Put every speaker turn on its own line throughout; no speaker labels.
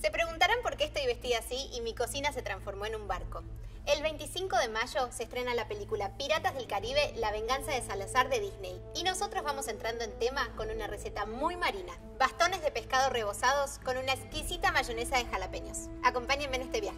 Se preguntarán por qué estoy vestida así y mi cocina se transformó en un barco. El 25 de mayo se estrena la película Piratas del Caribe, La venganza de Salazar de Disney. Y nosotros vamos entrando en tema con una receta muy marina. Bastones de pescado rebozados con una exquisita mayonesa de jalapeños. Acompáñenme en este viaje.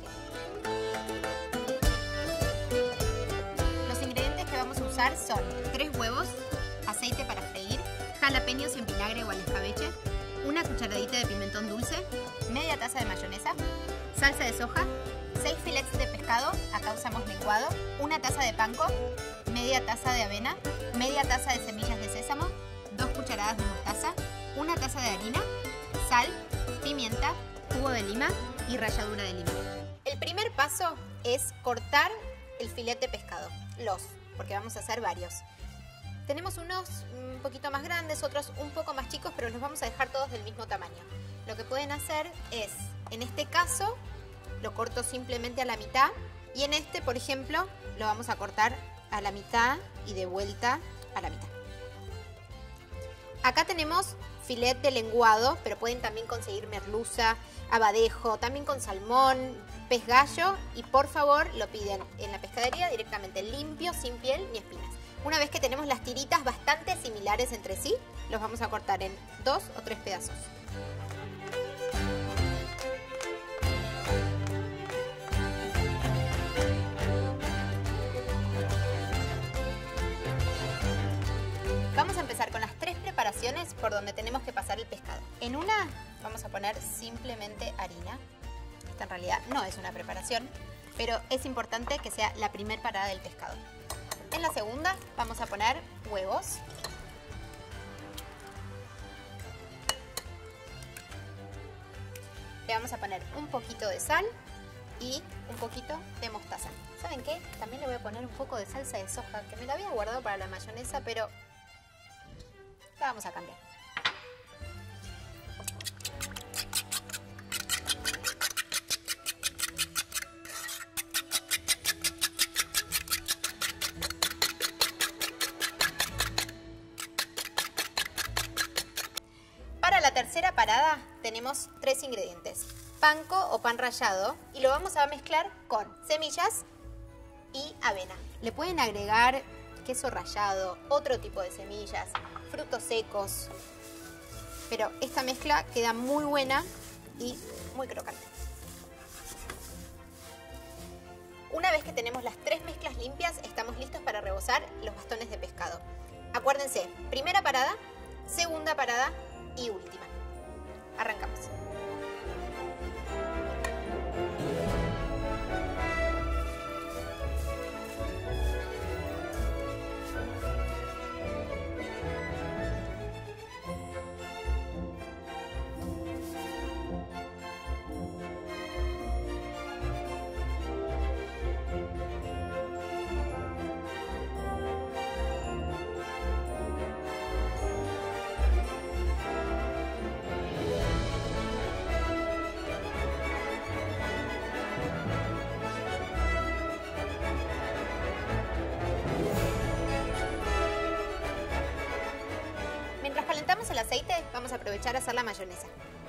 Los ingredientes que vamos a usar son 3 huevos, aceite para freír, jalapeños en vinagre o al escabeche, una cucharadita de pimentón dulce, media taza de mayonesa, salsa de soja, 6 filetes de pescado, acá usamos licuado, una taza de panko, media taza de avena, media taza de semillas de sésamo, 2 cucharadas de mostaza, una taza de harina, sal, pimienta, jugo de lima y ralladura de limón. El primer paso es cortar el filete de pescado, porque vamos a hacer varios. Tenemos unos un poquito más grandes, otros un poco más chicos, pero los vamos a dejar todos del mismo tamaño. Lo que pueden hacer es, en este caso, lo corto simplemente a la mitad y en este, por ejemplo, lo vamos a cortar a la mitad y de vuelta a la mitad. Acá tenemos filet de lenguado, pero pueden también conseguir merluza, abadejo, también con salmón, pez gallo y por favor lo piden en la pescadería directamente limpio, sin piel ni espinas. Una vez que tenemos las tiritas bastante similares entre sí, los vamos a cortar en 2 o 3 pedazos. Vamos a empezar con las 3 preparaciones por donde tenemos que pasar el pescado. En una vamos a poner simplemente harina. Esta en realidad no es una preparación, pero es importante que sea la primera parada del pescado. En la segunda vamos a poner huevos. Le vamos a poner un poquito de sal y un poquito de mostaza. ¿Saben qué? También le voy a poner un poco de salsa de soja, que me la había guardado para la mayonesa, pero la vamos a cambiar. Para la tercera parada tenemos 3 ingredientes. Panko o pan rallado y lo vamos a mezclar con semillas y avena. Le pueden agregar queso rallado, otro tipo de semillas, frutos secos, pero esta mezcla queda muy buena y muy crocante. Una vez que tenemos las 3 mezclas limpias, estamos listos para rebozar los bastones de pescado. Acuérdense, primera parada, segunda parada y última. Arrancamos. Mientras calentamos el aceite, vamos a aprovechar a hacer la mayonesa.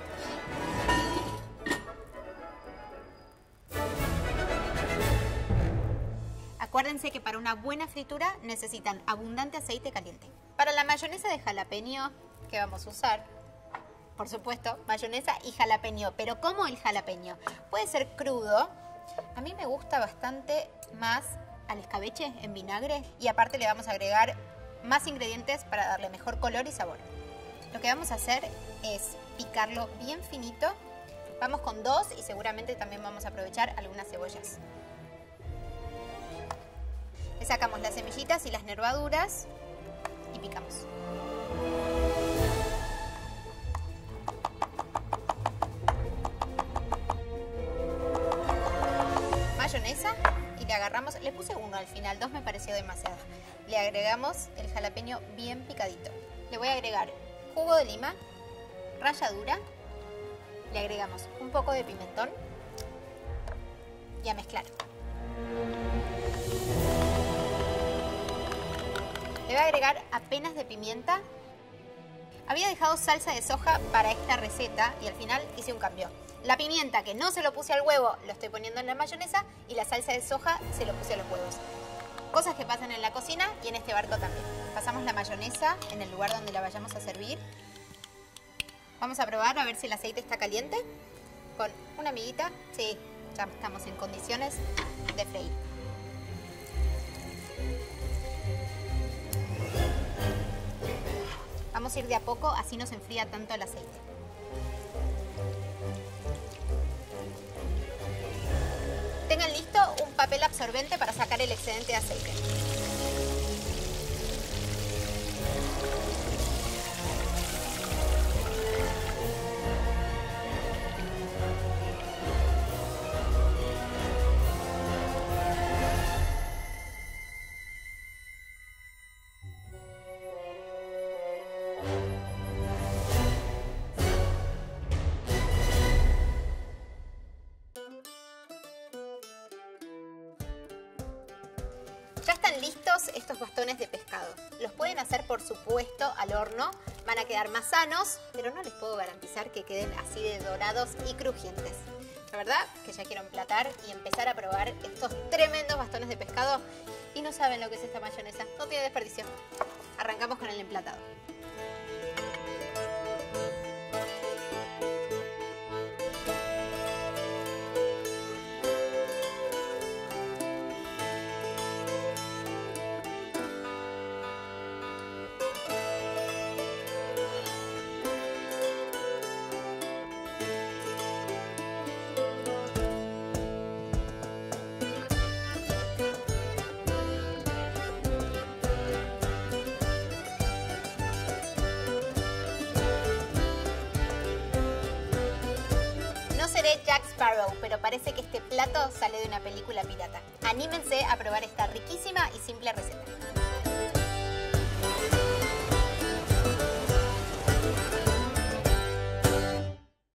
Acuérdense que para una buena fritura necesitan abundante aceite caliente. Para la mayonesa de jalapeño que vamos a usar, por supuesto, mayonesa y jalapeño. Pero ¿cómo el jalapeño? Puede ser crudo. A mí me gusta bastante más al escabeche en vinagre y aparte le vamos a agregar más ingredientes para darle mejor color y sabor. Lo que vamos a hacer es picarlo bien finito. Vamos con 2 y seguramente también vamos a aprovechar algunas cebollas. Le sacamos las semillitas y las nervaduras y picamos. Mayonesa y le agarramos, le puse 1 al final, 2 me pareció demasiado. Le agregamos el jalapeño bien picadito. Le voy a agregar jugo de lima, ralladura, le agregamos un poco de pimentón y a mezclar. Le voy a agregar apenas de pimienta. Había dejado salsa de soja para esta receta y al final hice un cambio. La pimienta, que no se lo puse al huevo, lo estoy poniendo en la mayonesa, y la salsa de soja se lo puse a los huevos. Cosas que pasan en la cocina y en este barco también. Pasamos la mayonesa en el lugar donde la vayamos a servir. Vamos a probar a ver si el aceite está caliente. Con una amiguita, sí, ya estamos en condiciones de freír. Vamos a ir de a poco, así no se enfría tanto el aceite. Tengan listo un papel absorbente para sacar el excedente de aceite. Ya están listos estos bastones de pescado. Los pueden hacer, por supuesto, al horno. Van a quedar más sanos, pero no les puedo garantizar que queden así de dorados y crujientes. La verdad que ya quiero emplatar y empezar a probar estos tremendos bastones de pescado. Y no saben lo que es esta mayonesa. No tiene desperdicio. Arrancamos con el emplatado. No seré Jack Sparrow, pero parece que este plato sale de una película pirata. Anímense a probar esta riquísima y simple receta.